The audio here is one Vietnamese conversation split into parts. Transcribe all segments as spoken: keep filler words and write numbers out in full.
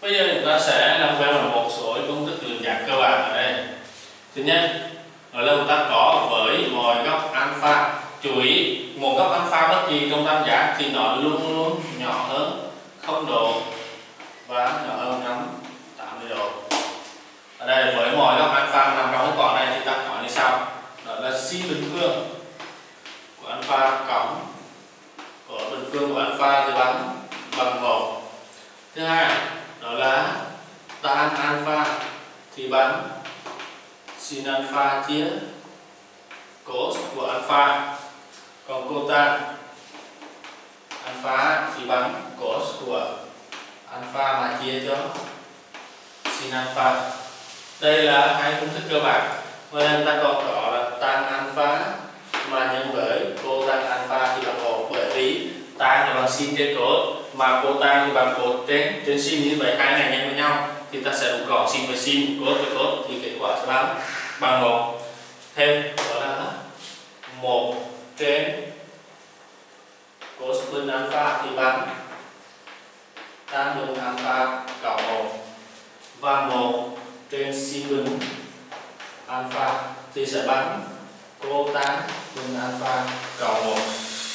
Bây giờ chúng ta sẽ làm quen với một số công thức lượng giác cơ bản ở đây. Thứ nhất, đó là chúng ta có với mọi góc alpha. Chú ý, một góc alpha bất kỳ trong tam giác thì nó luôn luôn nhỏ hơn không độ và nhỏ hơn năm tám mươi độ. Ở đây với mọi góc alpha nằm trong cái quả này thì ta có như sau. Đó là sin bình phương của alpha cộng của bình phương của alpha thì bằng bằng một. Thứ hai, đó là tan alpha thì bằng sin alpha chia cos của alpha, còn cotan alpha thì bằng cos của alpha mà chia cho sin alpha. Đây là hai công thức cơ bản. Và chúng ta còn có là tan alpha mà nhân với cotan alpha thì bằng một, bởi vì tan thì bằng sin trên cos mà cotan thì bằng cos trên trên sin, như vậy hai này nhân với nhau thì ta sẽ đủ có sin với sin, cos với cos thì kết quả sẽ bằng bằng một. Thêm đó là một trên cos bình alpha thì bằng tan bình alpha cộng một, và một trên sin bình alpha thì sẽ bằng cotan bình alpha cộng một.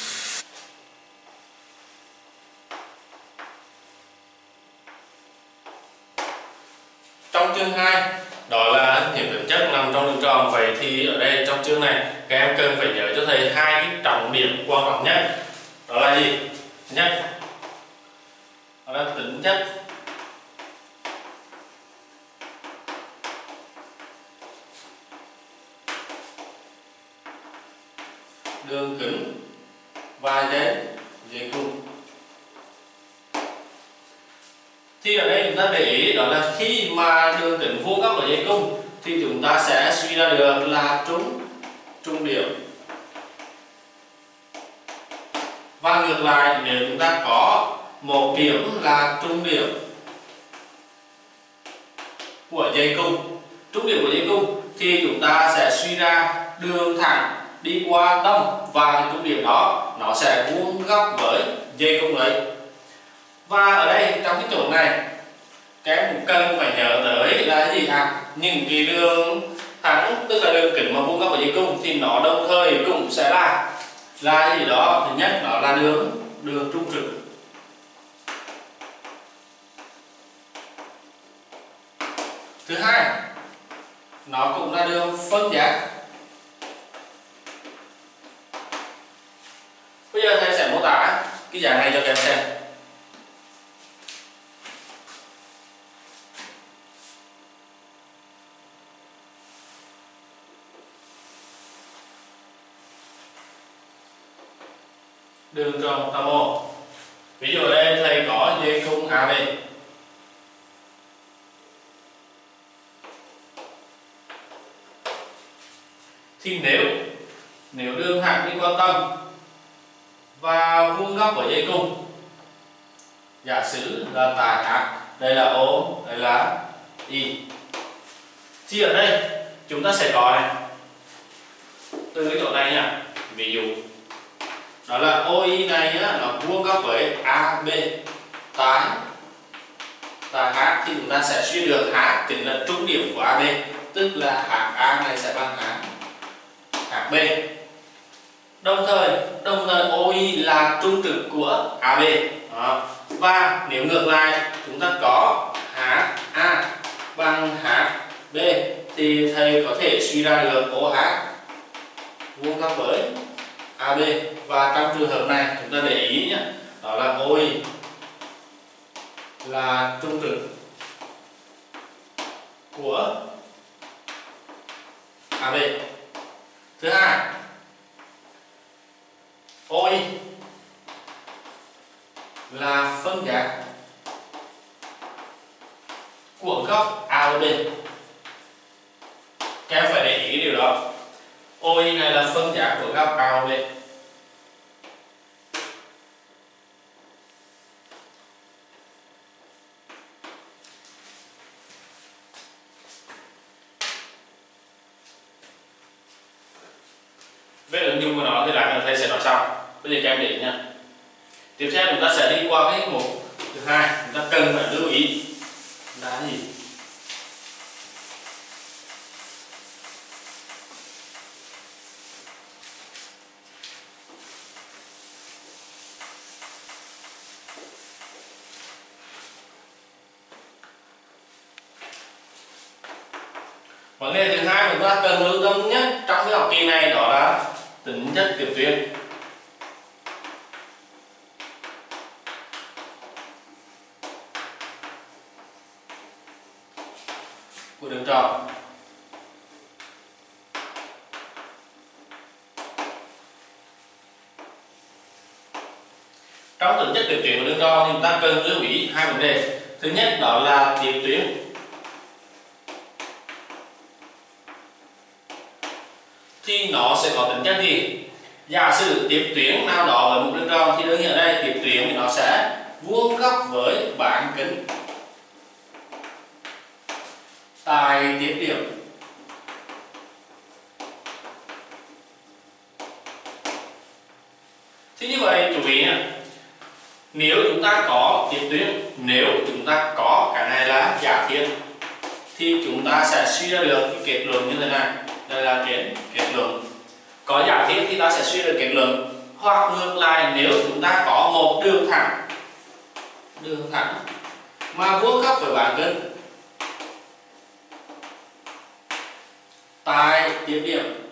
Trong chương hai, đó là những tính chất nằm trong đường tròn. Vậy thì ở đây trong chương này các em cần phải nhớ cho thầy hai cái trọng điểm quan trọng nhất. Đó là gì? Thứ nhất, đó là tính chất đường kính và dây dây cung. Thì ở đây chúng ta để ý đó là khi mà đường kính vuông góc ở dây cung thì chúng ta sẽ suy ra được là trung trung điểm. Và ngược lại, nếu chúng ta có một điểm là trung điểm của dây cung, trung điểm của dây cung thì chúng ta sẽ suy ra đường thẳng đi qua tâm, và cái trung điểm đó nó sẽ vuông góc với dây cung đấy. Và ở đây trong cái chỗ này các em cũng cần phải nhớ tới là gì à? Những cái đường thẳng, tức là đường kính mà vuông góc với dây cung thì nó đồng thời cũng sẽ là là gì đó. Thứ nhất đó là đường đường trung trực. Thứ hai, nó cũng là đường phân giác. Bây giờ thầy sẽ mô tả cái dạng này cho các em xem. Đường tròn tam mô. Ví dụ ở đây thầy có dây cung a bê. Thì nếu nếu đường thẳng đi qua tâm và vuông góc ở dây cung, giả sử là tại H, đây là O, đây là Y, thì ở đây chúng ta sẽ có này, từ cái chỗ này nha, ví dụ đó là o i này á, nó vuông góc với a bê tại tại H, thì chúng ta sẽ suy được H chính là trung điểm của a bê, tức là hát a này sẽ bằng H hát bê. Đồng thời đồng thời o i là trung trực của a bê. Đó. Và nếu ngược lại chúng ta có hát a bằng hát bê thì thầy có thể suy ra được o hát vuông góc với a bê. Và trong trường hợp này chúng ta để ý nhé, đó là o i là trung trực của a bê. Thứ hai, o i là phân giác của góc a và b. Các em phải để ý cái điều đó. o i này là phân giác của góc a và b. Về ứng dụng của nó thì lại thầy sẽ nói sau. Bây giờ các em để nha. Tiếp theo chúng ta sẽ đi qua cái mục thứ hai, chúng ta cần phải lưu ý là gì? Vấn đề thứ hai chúng ta cần lưu tâm nhất trong cái học kỳ này đó là tính chất tiếp tuyến. Của đường tròn. Trong tính chất tiếp tuyến của đường tròn thì chúng ta cần lưu ý hai vấn đề. Thứ nhất đó là tiếp tuyến thì nó sẽ có tính chất gì? Giả sử tiếp tuyến nào đó với một đường tròn thì đương nhiên ở đây tiếp tuyến thì nó sẽ vuông góc với bán kính tại tiếp điểm. Thì như vậy chú ý nha, nếu chúng ta có tiếp tuyến, nếu chúng ta có cái này là giả thiết thì chúng ta sẽ suy ra được cái kết luận như thế này. Đây là kết kết luận. Có giả thiết thì ta sẽ suy được kết luận. Hoặc ngược lại, nếu chúng ta có một đường thẳng, đường thẳng mà vuông góc với bán kính tại tiếp điểm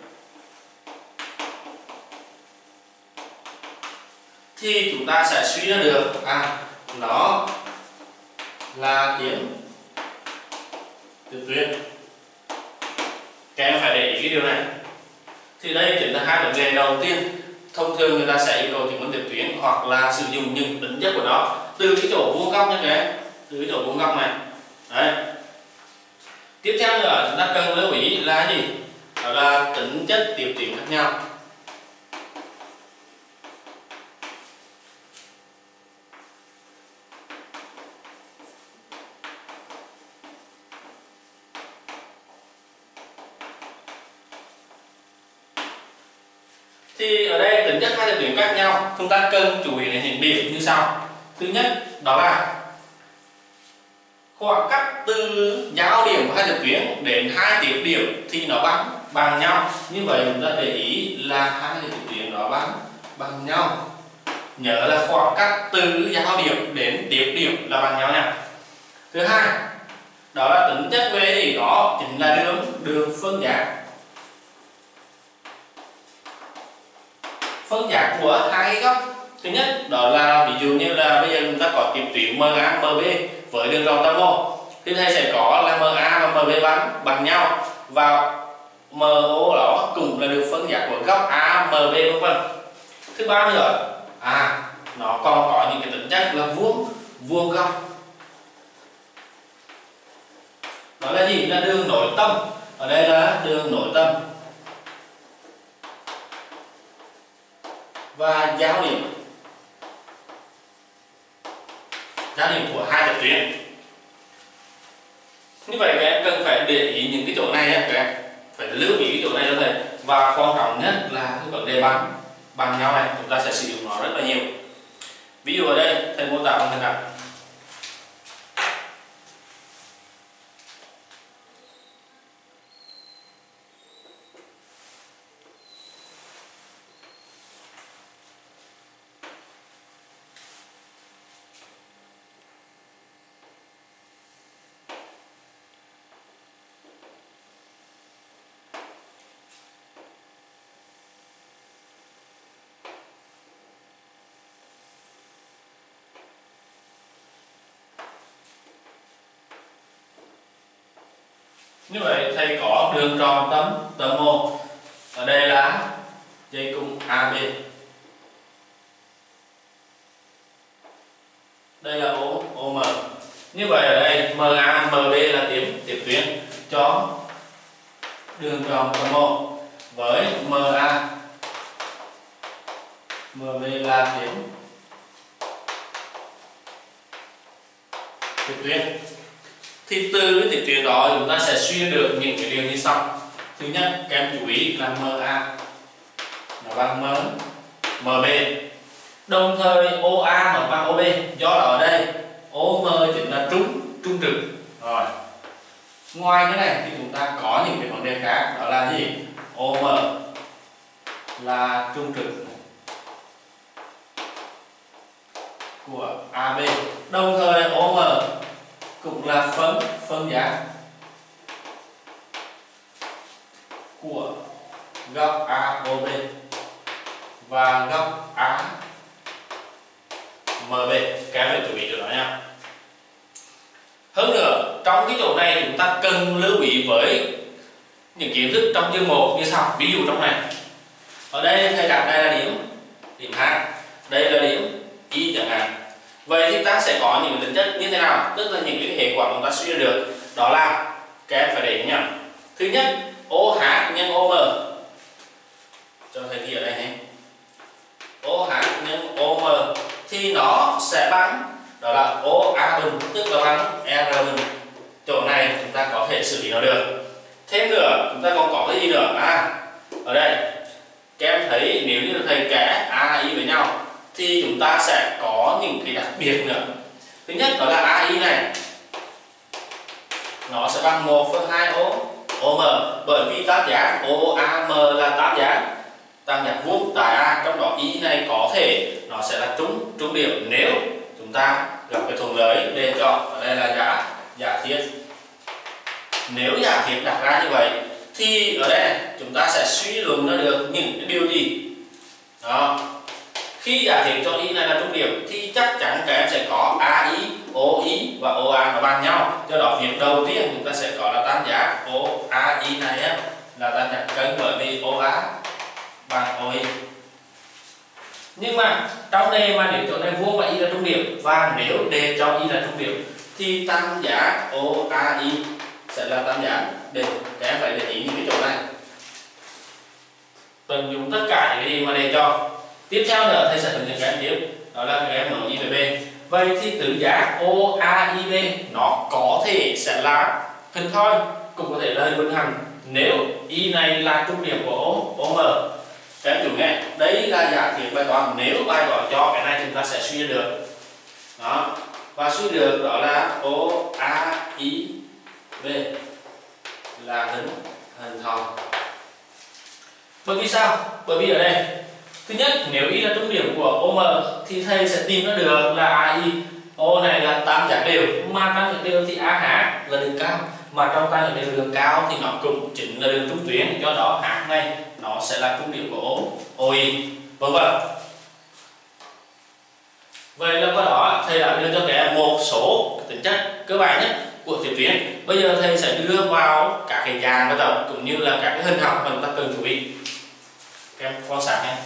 thì chúng ta sẽ suy ra được à nó là điểm tiếp tuyến. Các em phải để ý cái điều này. Thì đây chính là hai vấn đề đầu tiên. Thông thường người ta sẽ yêu cầu chứng minh tiếp tuyến hoặc là sử dụng những tính chất của nó từ cái chỗ vuông góc như thế, từ cái chỗ vuông góc này. Đấy. Tiếp theo nữa chúng ta cần lưu ý là gì? Đó là tính chất tiếp tuyến khác nhau. Thì ở đây tính chất hai tiếp tuyến khác nhau, chúng ta cần chú ý đến những điểm như sau. Thứ nhất đó là khoảng cách từ giao điểm của hai tiếp tuyến đến hai tiếp điểm thì nó bằng bằng nhau. Như vậy chúng ta để ý là hai tiếp tuyến nó bằng bằng nhau. Nhớ là khoảng cách từ giao điểm đến tiếp điểm là bằng nhau nha. Thứ hai đó là tính chất về thì đó chính là đường đường phân giác. Phân giác của hai góc. Thứ nhất đó là ví dụ như là bây giờ chúng ta có tiếp tuyến em a em bê với đường tròn tam ô thì thầy sẽ có là em a và em bê bằng bằng nhau và em ô đó cũng là được phân giác của góc a em bê vân vân. Thứ ba nữa à nó còn có những cái tính chất là vuông vuông góc. Đó là gì? Là đường nối tâm. Ở đây là đường nối tâm và giao điểm giao điểm của hai tiếp tuyến. Như vậy các em cần phải để ý những cái chỗ này nhé, các em phải lưu ý cái chỗ này cho thầy. Và quan trọng nhất là cái vấn đề bằng bằng nhau này, chúng ta sẽ sử dụng nó rất là nhiều. Ví dụ ở đây thầy mô tả bằng thế nào? Như vậy thầy có đường tròn tâm tâm O. Ở đây là dây cung a bê. Đây là O ô em. Như vậy ở đây em a em bê là điểm tiếp tuyến cho đường tròn tâm O với em a em bê là điểm tiếp tuyến. Thì từ cái tiếp tuyến đó chúng ta sẽ suy được những cái điều như sau. Thứ nhất, các em chú ý là em a nó bằng em bê, đồng thời o a nó bằng o bê. Do đó ở đây o em chính là trung trung trực, Ngoài cái này thì chúng ta có những cái vấn đề khác, đó là gì? ô em là trung trực của a bê, đồng thời ô em cũng là phân phân giác của góc a ô bê và góc a em bê. Các em phải chú ý điều đó nha. Hơn nữa, trong cái chỗ này chúng ta cần lưu ý với những kiến thức trong chương một như sau. Ví dụ trong này, ở đây thầy đặt đây là điểm điểm H, đây là điểm Y chẳng hạn. Vậy thì ta sẽ có những tính chất như thế nào? Tức là những cái hệ quả chúng ta suy ra được, đó là các em phải để ý nhá. Thứ nhất, ô hát nhân ô em, cho thầy ghi ở đây nhé. ô hát nhân ô em thì nó sẽ bằng, đó là ô a bình, tức là bằng R bình. Chỗ này chúng ta có thể xử lý nó được. Thêm nữa, chúng ta còn có cái gì nữa? À, ở đây các em thấy nếu như thầy kẻ a i với nhau thì chúng ta sẽ có những cái đặc biệt nữa. Thứ nhất đó là a i này nó sẽ bằng một phần hai ô ô em, bởi vì tam giác ô a em là tam giác tam giác vuông tại A, trong đó y này có thể nó sẽ là trúng trúng điểm nếu chúng ta gặp cái thuận lợi để chọn. Ở đây là giả giả thiết. Nếu giả thiết đặt ra như vậy thì ở đây chúng ta sẽ suy luận ra được những cái điều gì đó. Khi giả thiết cho y này là trung điểm thì chắc chắn các em sẽ có a i, ô i và ô a nó bằng nhau. Do đó việc đầu tiên chúng ta sẽ có là tam giác ô a i này á, là tam giác cân, bởi vì ô a bằng ô i. Nhưng mà trong đề mà nếu chỗ này vuông và y là trung điểm, và nếu đề cho y là trung điểm thì tam giác ô a i sẽ là tam giác đều. Các em phải để ý những cái chỗ này, tận dụng tất cả những cái gì mà đề cho. Tiếp theo nữa thầy sẽ hướng dẫn các em tiếp, đó là các em nối y về B. Vậy thì tứ giác ô a i bê nó có thể sẽ là hình thoi, cũng có thể là hình vân hành nếu y này là trung điểm của ô em. Các em chú nghe, đấy là giả thiết bài toán. Nếu bài toán cho cái này chúng ta sẽ suy được đó, và suy được đó là ô a i bê là hình hình thoi. Bởi vì sao? Bởi vì ở đây thứ nhất, nếu y là trung điểm của ô em thì thầy sẽ tìm ra được là a i. O này là tam giác đều, mà tam giác đều thì a h là đường cao, mà trong tam giác đều đường cao thì nó cũng chính là đường trung tuyến, do đó h này nó sẽ là trung điểm của o i, vân vân. Vậy là qua đó thầy đã đưa cho các em một số tính chất cơ bản nhất của tiếp tuyến. Bây giờ thầy sẽ đưa vào các cái dạng bài tập cũng như là các cái hình học mà chúng ta cần chuẩn bị. Các em quan sát nhé.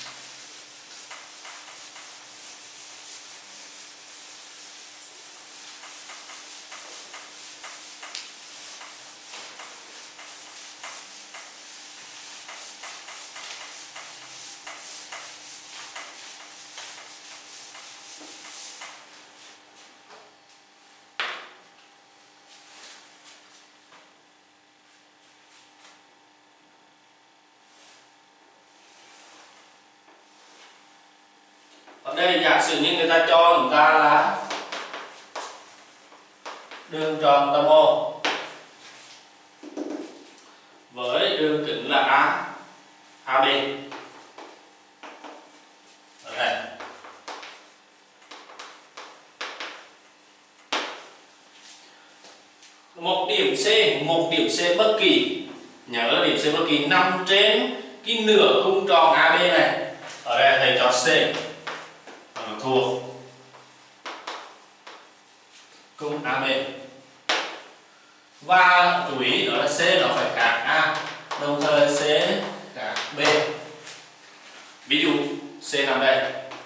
Ở đây giả sử như người ta cho chúng ta là đường tròn tâm O với đường kính là A, a bê. Ở đây. Một điểm C, một điểm C bất kỳ. Nhớ điểm C bất kỳ nằm trên cái nửa cung tròn a bê này. Ở đây thầy cho C nó thuộc cung a bê. Và chú ý đó là C nó phải khác A, đồng thời C khác B. Ví dụ C nằm đây.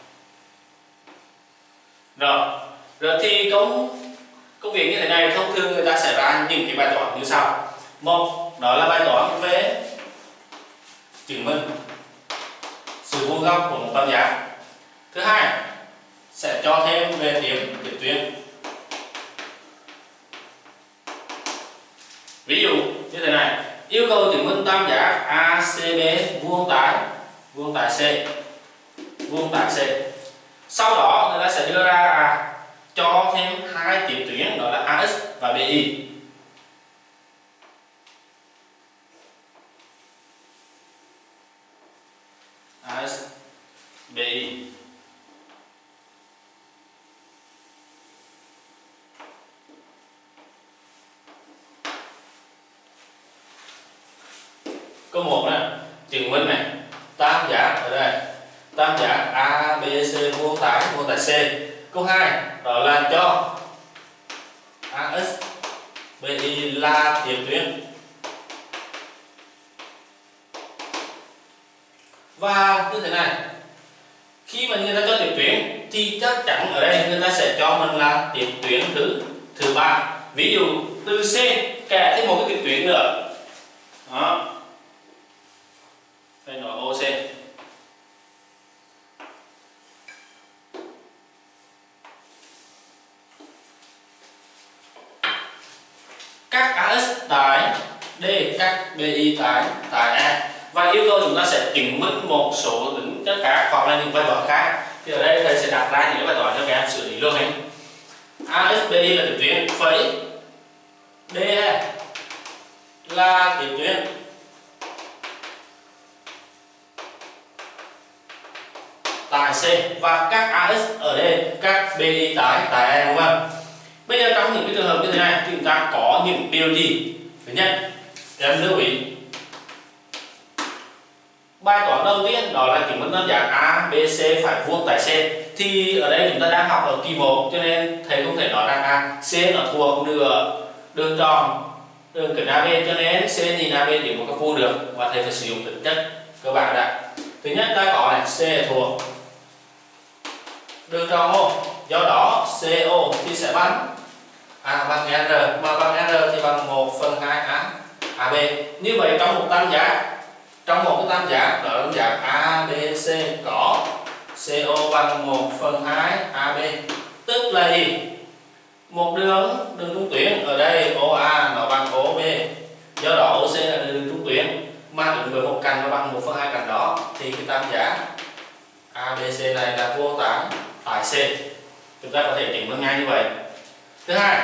Rồi, rồi thì công công việc như thế này thông thường người ta sẽ ra những cái bài toán như sau. Một, đó là bài toán về chứng minh sự vuông góc của một tam giác. Thứ hai, sẽ cho thêm về điểm tiếp tuyến. Ví dụ như thế này, yêu cầu chứng minh tam giác a xê bê vuông tại vuông tại C, vuông tại C. Sau đó người ta sẽ đưa ra à, cho thêm hai tiếp tuyến, đó là a ích và bê i. Câu một này, chứng minh này, tam giác ở đây, tam giác a bê xê vuông tại vuông tại C. Câu hai đó là cho a ét bê i là tiếp tuyến. Và như thế này, khi mà người ta cho tiếp tuyến thì chắc chắn ở đây người ta sẽ cho mình là tiếp tuyến thứ thứ ba. Ví dụ từ C kẻ thêm một cái tiếp tuyến nữa, đó, đây là ô xê. Các a ét tại D, các bê i tại tại E, và yêu cầu chúng ta sẽ chứng minh một số tính chất khác hoặc là những bài toán khác. Thì ở đây thầy sẽ đặt ra những bài toán cho các em xử lý luôn này. a ét bê i là tiếp tuyến, phẩy đê là tiếp tuyến, tại C, và các a ét ở đây các bê i tại tại E, đúng không? Bây giờ trong những cái trường hợp như thế này thì chúng ta có những điều gì? Thứ nhất, em lưu ý bài toán đầu tiên đó là chứng minh tam giác a bê xê phải vuông tại C. Thì ở đây chúng ta đang học ở kỳ một cho nên thầy không thể nói rằng à, C nó thuộc nửa đường tròn đường kính a bê, cho nên C nhìn a bê điểm một cái vuông được, và thầy phải sử dụng tính chất cơ bản đã. Thứ nhất ta có này, C thuộc đường tròn O, do đó xê ô thì sẽ bằng A bằng R, mà bằng R thì bằng một phần hai A a bê. Như vậy trong một tam giác, trong một cái tam giác đó là tam giác a bê xê có xê ô bằng một phần hai a bê, tức là gì? Một đường đường trung tuyến ở đây ô a nó bằng ô bê, do đó ô xê là đường trung tuyến mà ứng với một cạnh nó bằng một phần hai cạnh đó, thì cái tam giác a bê xê này là vuông tại tại C. Chúng ta có thể chứng minh ngay như vậy. Thứ hai,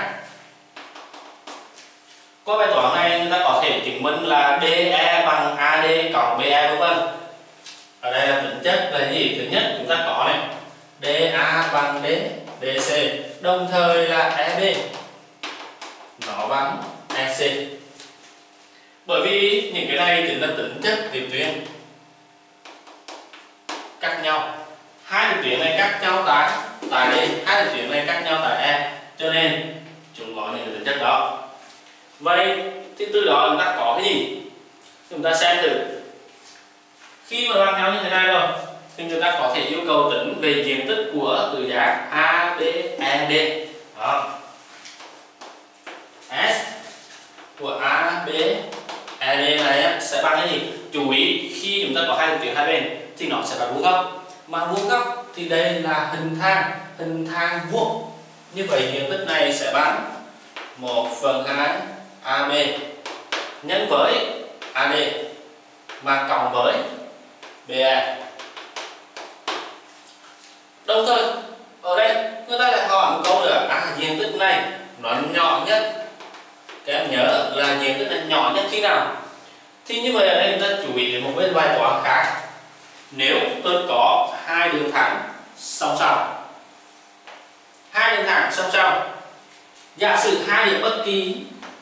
qua bài toán này chúng ta có thể chứng minh là đê e bằng a đê cộng bê e, vân vân. Ở đây là tính chất là gì? Thứ nhất chúng ta có này, đê a bằng D, đê xê, đồng thời là e bê nó bằng e xê. Bởi vì những cái này chính là tính chất tiếp tuyến cắt nhau. Hai tiếp tuyến này cắt nhau tại tại đây, hai tiếp tuyến này cắt nhau tại E, cho nên chúng có những tính chất đó. Vậy thì từ đó chúng ta có cái gì? Chúng ta xem thử. Khi mà bằng nhau như thế này rồi thì chúng ta có thể yêu cầu tính về diện tích của tứ giác a bê e đê. Đó. S của a bê e đê này sẽ bằng cái gì? Chú ý khi chúng ta có hai tiếp tuyến hai bên thì nó sẽ là vuông góc. Mà vuông góc thì đây là hình thang, hình thang vuông. Như vậy diện tích này sẽ bằng một phần hai a bê nhân với a đê mà cộng với bê e. Đồng thời ở đây người ta lại hỏi một câu nữa, à diện tích này nó nhỏ nhất, các em nhớ là diện tích này nhỏ nhất khi nào? Thì như vậy ở đây chúng ta chú ý đến một bên bài toán khác. Nếu tôi có hai đường thẳng song song, hai đường thẳng song song, giả sử hai điểm bất kỳ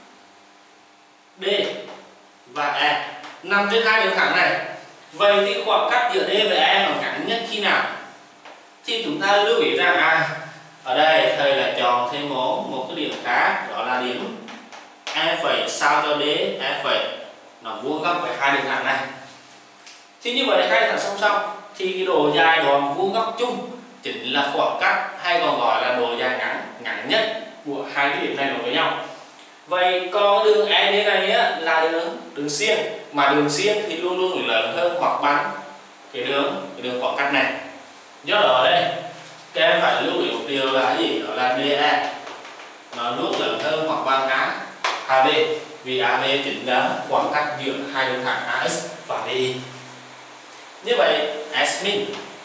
D và E nằm trên hai đường thẳng này, vậy thì khoảng cách giữa D và E nó ngắn nhất khi nào? Thì chúng ta lưu ý rằng à, ở đây thầy là chọn thêm một một cái điểm khác, đó là điểm E phẩy sao cho D E phẩy nó vuông góc với hai đường thẳng này. Thì như vậy hai đường thẳng song song thì cái độ dài đoạn vuông góc chung chính là khoảng cách, hay còn gọi là độ dài ngắn ngắn nhất của hai cái điểm này nối với nhau. Vậy còn đường e đê này á, là đường đường xiên, mà đường xiên thì luôn luôn lớn hơn hoặc bằng cái đường cái đường khoảng cách này. Do đó ở đây các em phải lưu ý một điều là cái gì? Đó là đê e nó luôn lớn hơn hoặc bằng a a bê, vì a bê chính là khoảng cách giữa hai đường thẳng a ét và bê i. Như vậy S min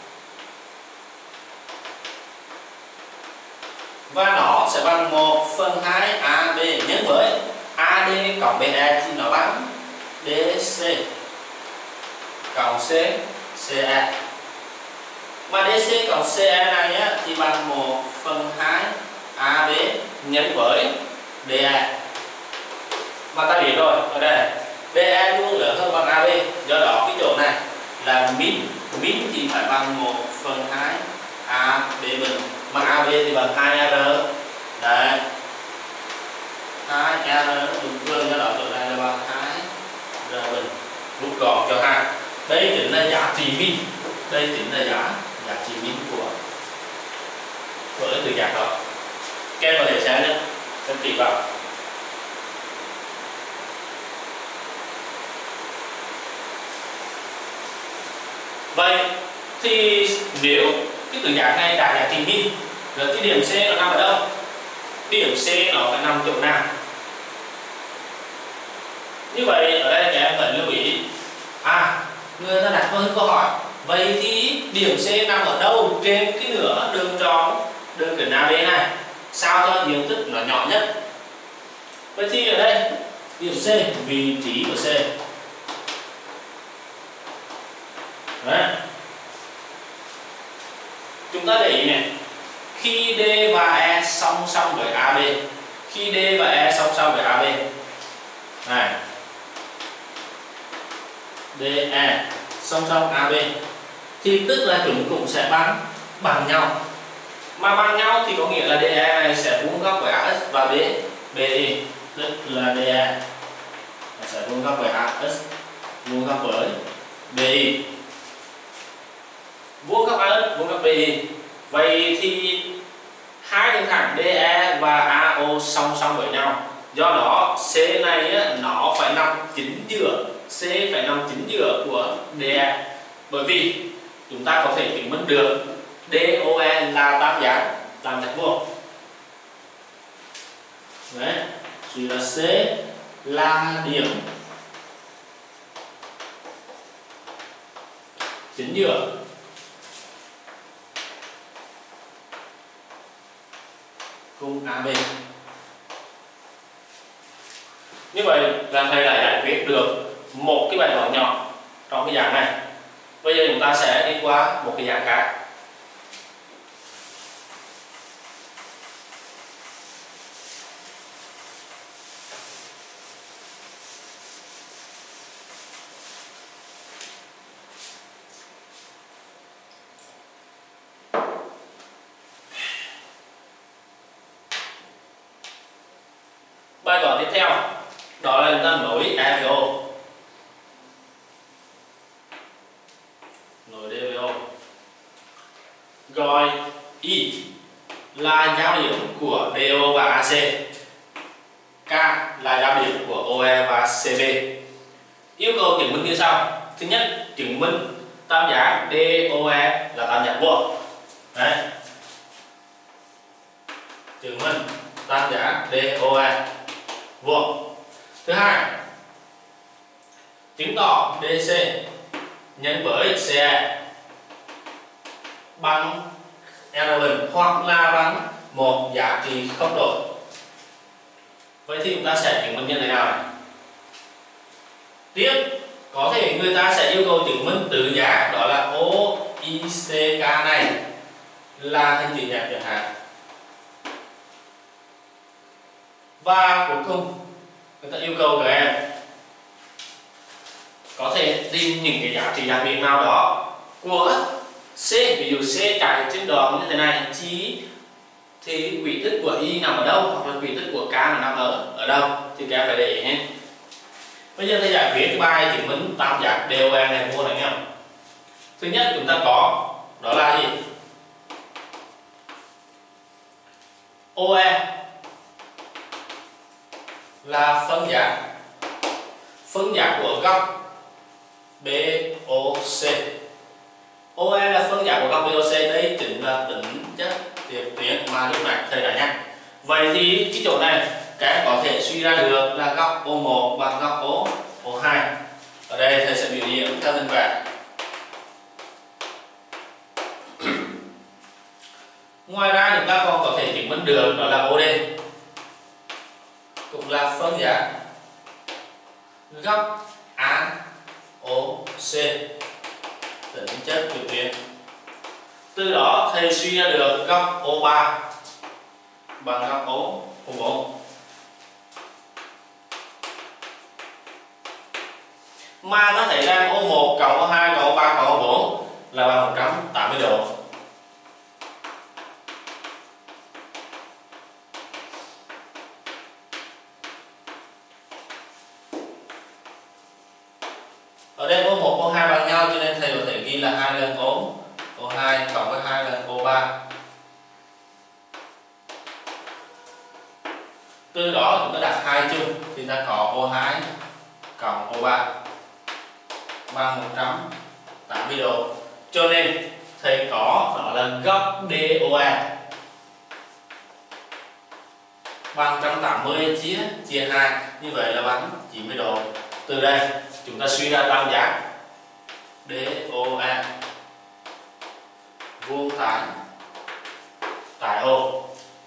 và nó sẽ bằng một phần hai a bê nhân với a đê cộng bê e thì nó bằng đê xê cộng C xê e. Mà đê xê cộng xê e này á, thì bằng một phần hai a bê nhân với đê e. Mà ta biết rồi, ở đây đê e luôn lớn hơn bằng a bê, do đó cái chỗ này là min min thì phải bằng một phần hai a bê bình, mà a bê thì bằng hai r. Đấy, hai r bình phương, do đó chỗ này là bằng hai r bình. Rút gọn cho hai. Đây chính là giá trị min, đây chính là giá giá trị min của của cái từ giác đó. Các em có thể xem nhé, xem kỹ vào. Vậy thì nếu cái từ giác này đạt giá trị min, rồi cái điểm C nó nằm ở đâu? Điểm C nó phải nằm chỗ nào? Như vậy ở đây các em cần lưu ý, à người ta đặt câu hỏi, vậy thì điểm C nằm ở đâu trên cái nửa đường tròn đường kính a bê này, sao cho diện tích nó nhỏ nhất? Vậy thì ở đây điểm C, vị trí của C. Đấy. Chúng ta để ý này, khi D và E song song với a bê, khi D và E song song với a bê này, đê e song song a bê thì tức là chúng cũng sẽ bằng bằng nhau. Mà bằng nhau thì có nghĩa là đê e này sẽ vuông góc với a ét và B, bê i, tức là đê e sẽ vuông góc với a ét, vuông góc với bê i, vuông góc a ét, vuông góc bê i. Vậy thì hai đường thẳng đê e và a o song song với nhau, do đó C này á, nó phải nằm chính giữa, C phải nằm chính giữa của đê e, bởi vì chúng ta có thể chứng minh được đê o e là tam giác tam giác vuông. Đấy, suy là C là điểm chính giữa cùng a bê. Như vậy là thầy đã giải quyết được một cái bài toán nhỏ trong cái dạng này. Bây giờ chúng ta sẽ đi qua một cái dạng khác. Bài toán tiếp theo đó là ta nối E với O, nối D với O, gọi I là giao điểm của đê o và a xê, K là giao điểm của o e và xê bê. Yêu cầu chứng minh như sau. Thứ nhất, chứng minh tam giác đê o e là tam giác vuông. Đấy, chứng minh tam giác đê o e vuông. Thứ hai, chứng tỏ đê xê nhân với xê e bằng R bình hoặc là bằng một giá trị không đổi. Vậy thì chúng ta sẽ chứng minh như thế nào này? Tiếp, có thể người ta sẽ yêu cầu chứng minh tứ giác, đó là o i xê ca này là hình chữ nhật chẳng hạn. Và cuối cùng người ta yêu cầu các em có thể tìm những cái giá trị đặc biệt nào đó của C, ví dụ C chạy trên đoạn như thế này thì thì quỹ tích của Y nằm ở đâu, hoặc là quỹ tích của K nằm ở ở đâu thì các em phải để ý nhé. Bây giờ thầy giải quyết cái bài chứng minh tam giác đê o e này vuông này nhé. Thứ nhất chúng ta có đó là gì? o e là phân giác phân giác của góc bê o xê. o e là phân giác của góc bê o xê, đây chính là tính chất tiếp tuyến mà lúc nãy thầy đã nhắc. Vậy thì cái chỗ này các em có thể suy ra được là góc o một bằng góc o o hai. Ở đây thầy sẽ biểu diễn theo hình vẽ. Ngoài ra chúng ta còn có thể chứng minh được đó là o đê cũng là phân giác góc a o xê, tính chất trực tuyến. Từ đó thầy suy ra được góc o ba bằng góc o cùng O. mà ta thấy rằng ô một cộng ô hai cộng ô ba cộng ô bốn là bằng một trăm tám mươi độ. Ở đây ô một ô hai bằng nhau cho nên thầy có thể ghi là hai lần ô ô hai cộng với hai lần ô ba. Từ đó chúng ta đặt hai chung thì ta có ô hai cộng ô ba bằng một trăm tám mươi độ. Cho nên thầy có đó là góc đê ô a bằng một trăm tám mươi chia chia hai, như vậy là bằng chín mươi độ. Từ đây chúng ta suy ra tam giác đê ô a vuông tại tại ô.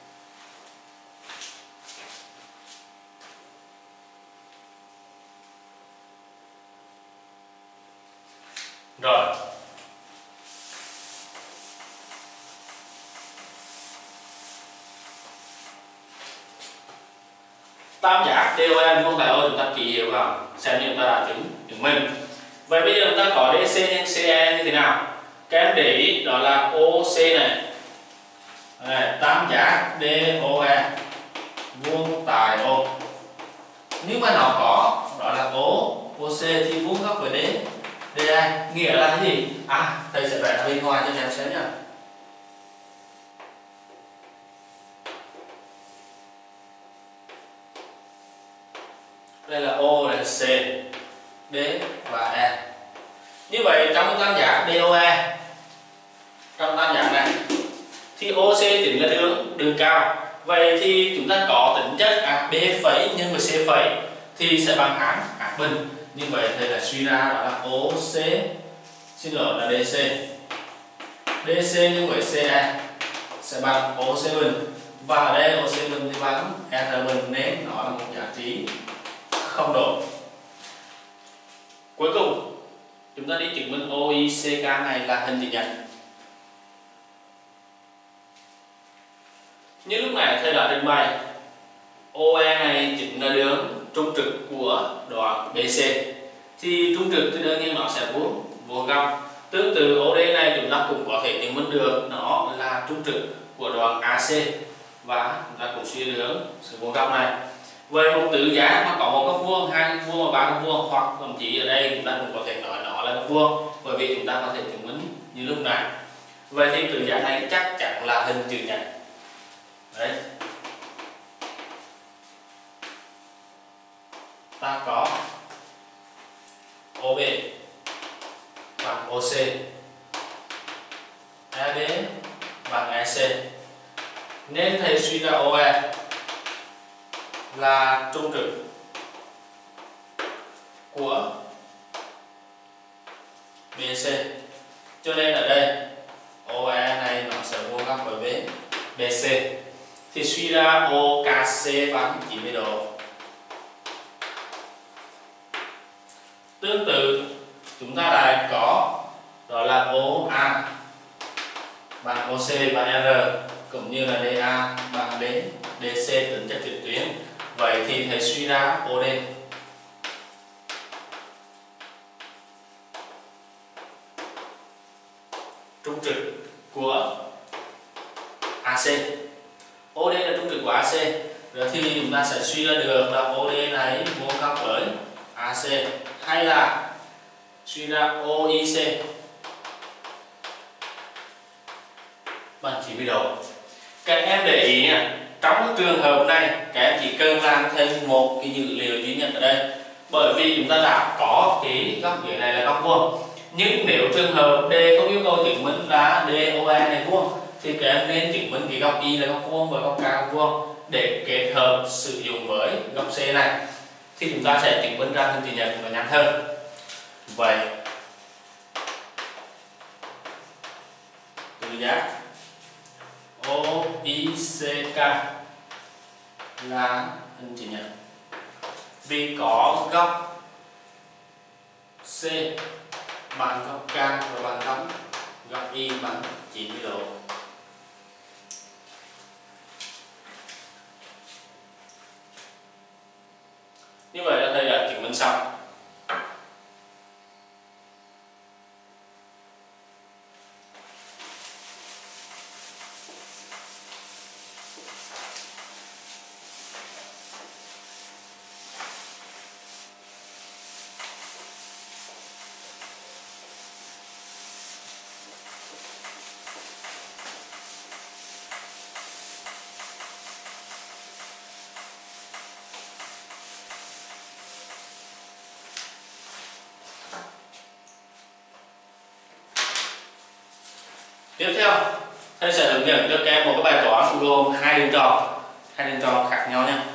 Rồi. Tam giác đê ô a vuông tại ô chúng ta ký hiệu vào xem như chúng ta đã chứng chứng minh. Vậy bây giờ chúng ta có đê xê nhân xê e như thế nào? Các em để ý đó là ô xê này. Đây, tam giác đê ô a vuông tại ô. Nhưng mà nó có đó là ô ô xê thì vuông góc với đê đê a, nghĩa là cái gì? À, thầy sẽ vẽ ở bên ngoài cho các em xem nhá. Đây là O, đây là C, D và E. Như vậy trong tam giác đê ô a, trong tam giác này thì ô xê chính là đường đường cao. Vậy thì chúng ta có tính chất à, B phẩy nhân với C phẩy thì sẽ bằng áng áng bình. Như vậy thầy lại suy ra đó là ô xê, xin lỗi là đê xê, đê xê nhân với xê e sẽ bằng ô xê bình, và ở đây ô xê bình thì bằng R bình nên nó là một giá trị không độ. Cuối cùng chúng ta đi chứng minh ô i xê ca này là hình chữ nhật. Như lúc này thầy đã trình bày ô e này chính là đường trung trực của đoạn bê xê, thì trung trực thì đương nhiên nó sẽ vuông vuông góc. Tương tự ô đê này chúng ta cũng có thể chứng minh được nó là trung trực của đoạn a xê, và chúng ta cũng suy được sự vuông góc này. Vậy một tứ giác mà có một góc vuông, hai góc vuông và ba góc vuông, hoặc thậm chí ở đây chúng ta cũng có thể nói nó là góc vuông, bởi vì chúng ta có thể chứng minh như lúc này. Vậy thì tứ giác này chắc chắn là hình chữ nhật. Đấy. Ta có ô bê bằng ô xê, e bê bằng e xê, nên thầy suy ra ô e là trung trực của bê xê. Cho nên ở đây ô e này nó sẽ vuông góc với bê xê, thì suy ra ô ca xê bằng chín mươi độ. Tương tự chúng ta lại có đó là ô a bằng ô xê và R, cũng như là đê a bằng D, đê xê tính chất trực tuyến. Vậy thì thầy suy ra ô đê trung trực của a xê. ô đê là trung trực của a xê. Rồi thì chúng ta sẽ suy ra được là ô đê này vuông góc với a xê, hay là suy ra ô i xê bằng chín mươi độ. Các em để ý nha, trong trường hợp này các em chỉ cần làm thêm một cái dữ liệu duy nhất ở đây, bởi vì chúng ta đã có cái góc dưới này là góc vuông. Nhưng nếu trường hợp D không yêu cầu chứng minh là đê ô a này vuông thì các em nên chứng minh cái góc Y là góc vuông và góc K góc vuông để kết hợp sử dụng với góc C này, thì chúng ta sẽ chứng minh ra hình chữ nhật và nhanh hơn. Vậy tứ giác ô i xê ca là hình chữ nhật vì có góc C bằng góc K và bằng góc góc Y bằng chín mươi độ. Như vậy là thầy đã chứng minh xong. Tiếp theo, thầy sẽ hướng dẫn cho các em một cái bài toán gồm hai đường tròn, hai đường tròn khác nhau nha.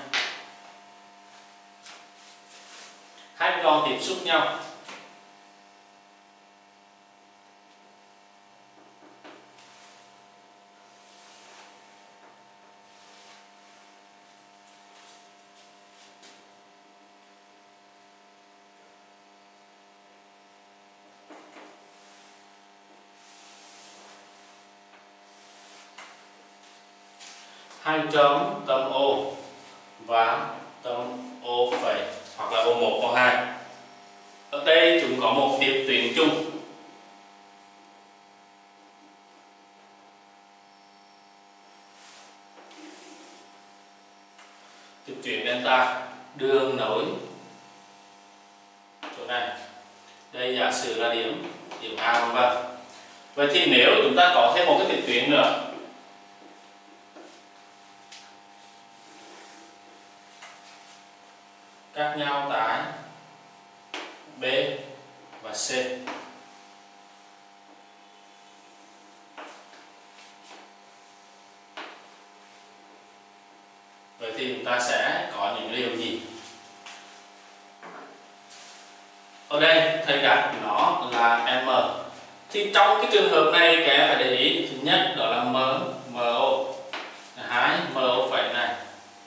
Hai đường tròn tiếp xúc nhau. Hai chấm tâm O và tâm O phẩy hoặc là O một, O hai. Ở đây chúng có một tiếp tuyến chung. Tiếp tuyến delta đường nối chỗ này. Đây giả sử là điểm điểm A vân vân. Vậy thì nếu chúng ta có thêm một cái tiếp tuyến nữa, khác nhau tại B và C. Vậy thì chúng ta sẽ có những điều gì? Ở đây thầy đặt nó là M. Thì trong cái trường hợp này các em phải để ý, thứ nhất đó là M, MO. Thứ hai, MO phẩy này.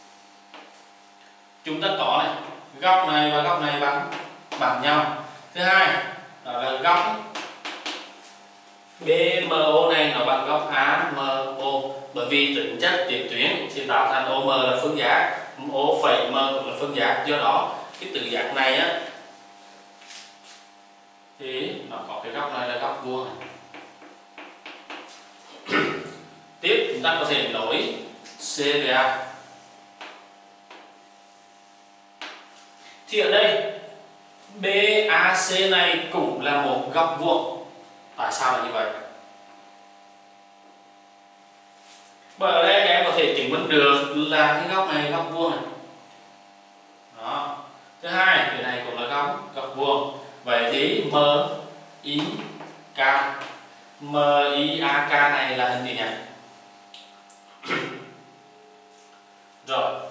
Chúng ta có này, góc này và góc này bằng bằng nhau. Thứ hai đó là góc B M O này nó bằng góc A M O, bởi vì tính chất tiếp tuyến thì tạo thành O M là phương giác, O phẩy M cũng là phương giác, do đó cái tự giác này á thì nó có cái góc này là góc vuông này. Tiếp chúng ta có thể nối C với A. Thì ở đây bê a xê này cũng là một góc vuông. Tại sao là như vậy? Bởi ở đây các em có thể chứng minh được là cái góc này góc vuông này. Đó. Thứ hai, cái này cũng là góc góc vuông. Vậy thì M I K, M I A K này là hình gì nhỉ? Rồi.